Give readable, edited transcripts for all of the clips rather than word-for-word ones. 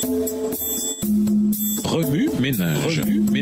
Remue ménage.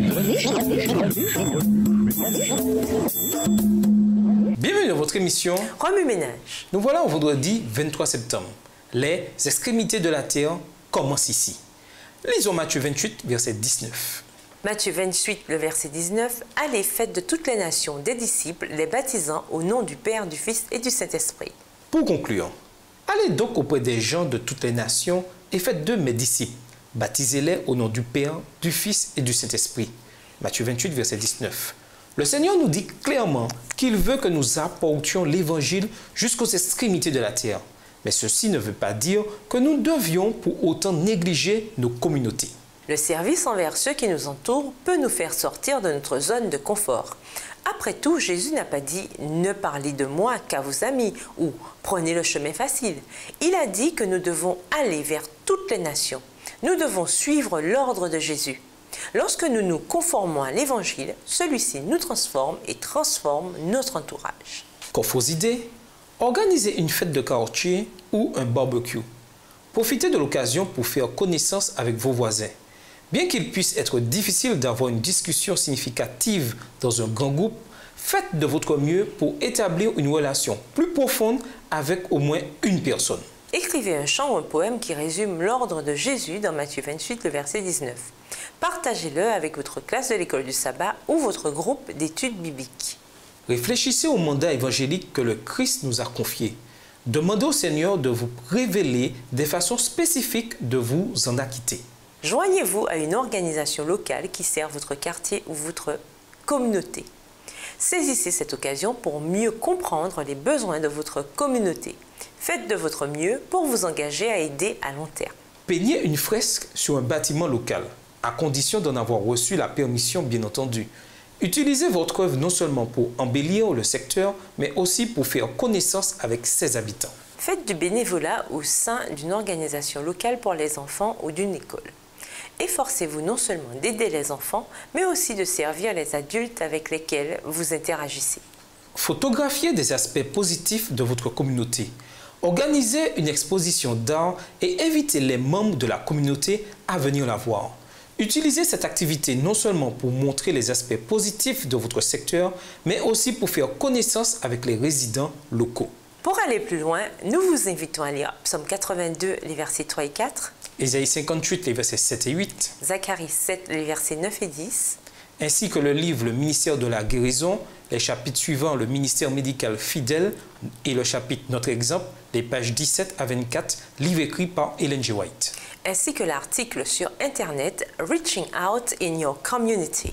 Bienvenue dans votre émission Remue ménage. Nous voilà au vendredi 23 septembre. Les extrémités de la terre commencent ici. Lisons Matthieu 28, verset 19. Matthieu 28, le verset 19. « Allez, faites de toutes les nations des disciples, les baptisant au nom du Père, du Fils et du Saint-Esprit. » Pour conclure, allez donc auprès des gens de toutes les nations et faites d'eux mes disciples. Baptisez-les au nom du Père, du Fils et du Saint-Esprit. Matthieu 28, verset 19. Le Seigneur nous dit clairement qu'il veut que nous apportions l'Évangile jusqu'aux extrémités de la terre. Mais ceci ne veut pas dire que nous devions pour autant négliger nos communautés. Le service envers ceux qui nous entourent peut nous faire sortir de notre zone de confort. Après tout, Jésus n'a pas dit « ne parlez de moi qu'à vos amis » ou « prenez le chemin facile ». Il a dit que nous devons aller vers toutes les nations. Nous devons suivre l'ordre de Jésus. Lorsque nous nous conformons à l'Évangile, celui-ci nous transforme et transforme notre entourage. Qu'offre vos idées? Organisez une fête de quartier ou un barbecue. Profitez de l'occasion pour faire connaissance avec vos voisins. Bien qu'il puisse être difficile d'avoir une discussion significative dans un grand groupe, faites de votre mieux pour établir une relation plus profonde avec au moins une personne. Écrivez un chant ou un poème qui résume l'ordre de Jésus dans Matthieu 28, le verset 19. Partagez-le avec votre classe de l'école du sabbat ou votre groupe d'études bibliques. Réfléchissez au mandat évangélique que le Christ nous a confié. Demandez au Seigneur de vous révéler des façons spécifiques de vous en acquitter. Joignez-vous à une organisation locale qui sert votre quartier ou votre communauté. Saisissez cette occasion pour mieux comprendre les besoins de votre communauté. Faites de votre mieux pour vous engager à aider à long terme. Peignez une fresque sur un bâtiment local, à condition d'en avoir reçu la permission bien entendu. Utilisez votre œuvre non seulement pour embellir le secteur, mais aussi pour faire connaissance avec ses habitants. Faites du bénévolat au sein d'une organisation locale pour les enfants ou d'une école. Efforcez-vous non seulement d'aider les enfants, mais aussi de servir les adultes avec lesquels vous interagissez. Photographiez des aspects positifs de votre communauté. Organisez une exposition d'art et invitez les membres de la communauté à venir la voir. Utilisez cette activité non seulement pour montrer les aspects positifs de votre secteur, mais aussi pour faire connaissance avec les résidents locaux. Pour aller plus loin, nous vous invitons à lire Psaume 82, les versets 3 et 4, Ésaïe 58, les versets 7 et 8, Zacharie 7, les versets 9 et 10, ainsi que le livre Le ministère de la guérison, les chapitres suivants Le ministère médical fidèle et le chapitre Notre exemple, les pages 17 à 24, livre écrit par Ellen G. White. ainsi que l'article sur Internet Reaching Out in Your Community.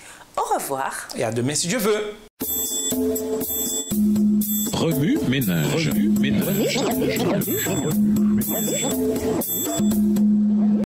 Au revoir. Et à demain si Dieu veut. Remue ménage.